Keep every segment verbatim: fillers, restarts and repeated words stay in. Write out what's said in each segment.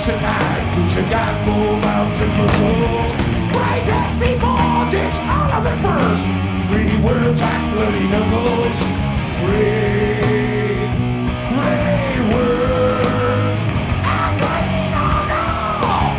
tonight, cause you got more mountain muscle. Right at before this all of it first. Three words like bloody knuckles. Three, three words. I'm bloody knuckles.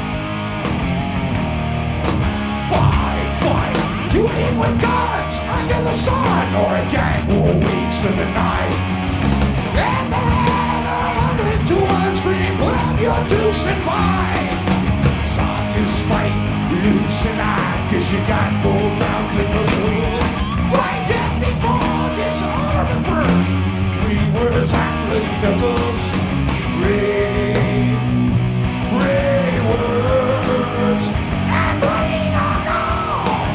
Fight, fight, to live with guns under the sun, or a gang war weeks in the night. And then a hundred to one scream, put up your deuce and fight. Start this fight, lose tonight, cause you got more mountain muscle. Right just before this all of the first. Three words like bloody knuckles. Three, three words, and bloody knuckles.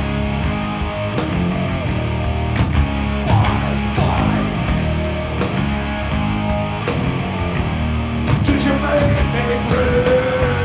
Fight, fight, till you make me ready.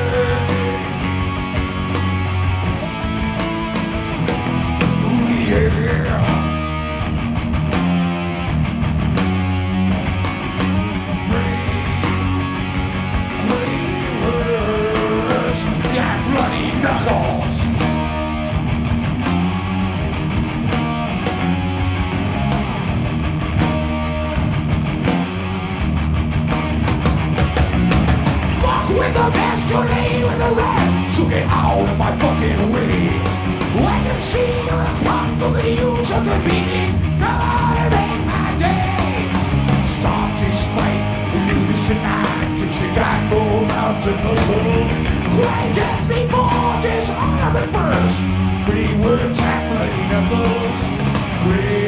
With the best, you're leaving the rest. So get out of my fucking way. I can see you're a punk who could use a good beating. Come on and make my day. Start this fight, lose tonight, cause you got more mountain muscle. Right just before this all of it first. Three words, like bloody knuckles. Three